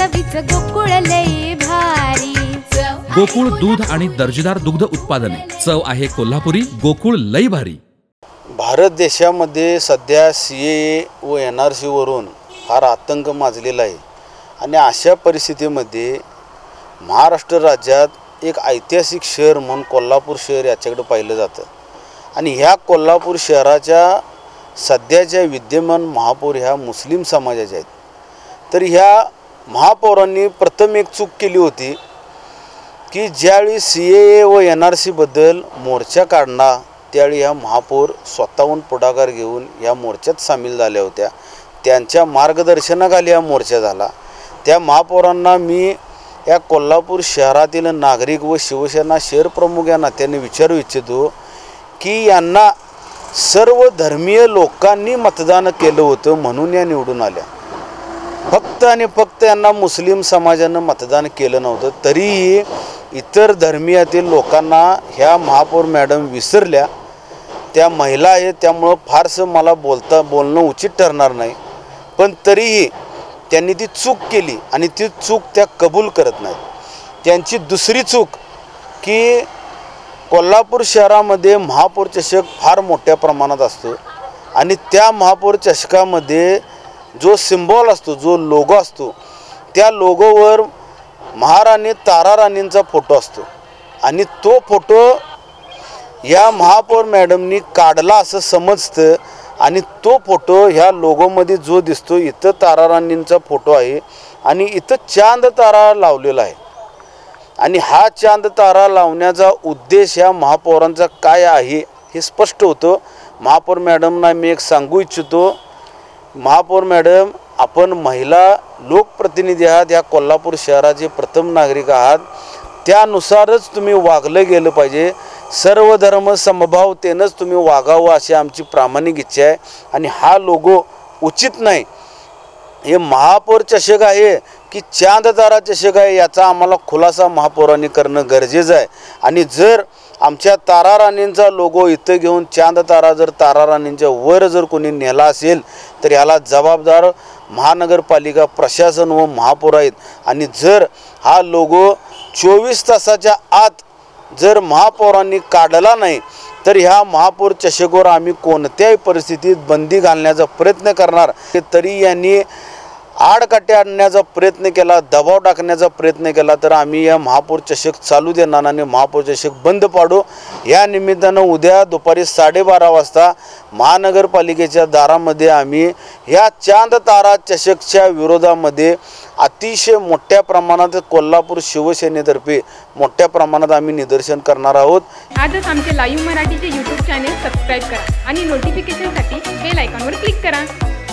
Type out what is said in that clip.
चवीचं गोकुळ लई भारी। गोकुळ दूध आणि दर्जेदार दुग्ध उत्पादने, चव आहे कोल्हापुरी, गोकुळ लई भारी। भारत देशामध्ये सध्या CAA व NRC वरून फार आतंक माजलेला आहे आणि अशा परिस्थितीमध्ये महाराष्ट्र राज्यात एक ऐतिहासिक शहर म्हणून कोल्हापूर शहर याच्याकडे पाहिलं जातं आणि ह्या कोल्हापूर शहराच्या सध्याच्या विद्यमान महापौर ह्या मुस्लिम समाजाच्या आहेत। तर ह्या महापौरांनी प्रथम एक चूक केली होती की ज्यावेळी CAA व NRC बद्दल मोर्चा काढला त्यावेळी ह्या महापौर स्वतःहून पुढाकार घेऊन या मोर्चात सामील झाल्या होत्या। त्यांच्या मार्गदर्शनाखाली हा मोर्चा झाला। त्या महापौरांना मी या कोल्हापूर शहरातील नागरिक व शिवसेना शहर प्रमुख या नात्याने विचारू इच्छितो की यांना सर्व धर्मीय लोकांनी मतदान केलं होतं म्हणून या निवडून आल्या, फक्त आणि फक्त यांना मुस्लिम समाजानं मतदान केलं नव्हतं। तरीही इतर धर्मीयातील लोकांना ह्या महापौर मॅडम विसरल्या। त्या महिला आहेत त्यामुळं फारसं मला बोलणं उचित ठरणार नाही, पण तरीही त्यांनी ती चूक केली आणि ती चूक त्या कबूल करत नाहीत। त्यांची दुसरी चूक की कोल्हापूर शहरामध्ये महापौर चषक फार मोठ्या प्रमाणात असतो आणि त्या महापौर चषकामध्ये जो सिम्बॉल असतो, जो लोगो असतो, त्या लोगोवर महाराणी तारा राणींचा फोटो असतो आणि तो फोटो या महापौर मॅडमनी काढला असं समजतं आणि तो फोटो ह्या लोगोमध्ये जो दिसतो इथं तारा राणींचा फोटो आहे आणि इथं चांद तारा लावलेला आहे आणि हा चांद तारा लावण्याचा उद्देश ह्या महापौरांचा काय आहे हे स्पष्ट होतं। महापौर मॅडमना मी एक सांगू इच्छितो, महापौर मॅडम आपण महिला लोकप्रतिनिधी आहात, या कोल्हापूर शहराचे प्रथम नागरिक आहात, त्यानुसारच तुम्ही वागलं गेलं पाहिजे। सर्व धर्म समभावतेनंच तुम्ही वागावं अशी आमची प्रामाणिक इच्छा आहे आणि हा लोगो उचित नाही। हे महापौर चषक आहे की चांद तारा चषक आहे याचा आम्हाला खुलासा महापौरांनी करणं गरजेचं आहे आणि जर आमच्या तारा राणींचा लोगो इथं घेऊन चांद तारा जर तारा राणींच्या वर जर कोणी नेला असेल तर याला जबाबदार महानगरपालिका प्रशासन व महापौर आहेत आणि जर हा लोगो 24 तासाच्या आत जर महापौरांनी काढला नाही तर ह्या महापौर चषकवर आम्ही कोणत्याही परिस्थितीत बंदी घालण्याचा प्रयत्न करणार। तरी यांनी आडकाठी आणण्याचा प्रयत्न केला, दबाव टाकण्याचा प्रयत्न केला तर आम्ही या महापौर चषक चालू देणार आणि महापौर चषक बंद पाडू। या निमित्तानं उद्या दुपारी 12:30 वाजता महानगरपालिकेच्या दारामध्ये आम्ही या चांद तारा चषकच्या विरोधामध्ये अतिशय मोठ्या प्रमाणात कोल्हापूर शिवसेनेतर्फे मोठ्या प्रमाणात आम्ही निदर्शन करणार आहोत। आजच आमचे लाईव्ह मराठीचे YouTube चॅनेल सबस्क्राईब करा आणि नोटिफिकेशनसाठी बेल आयकॉनवर क्लिक करा।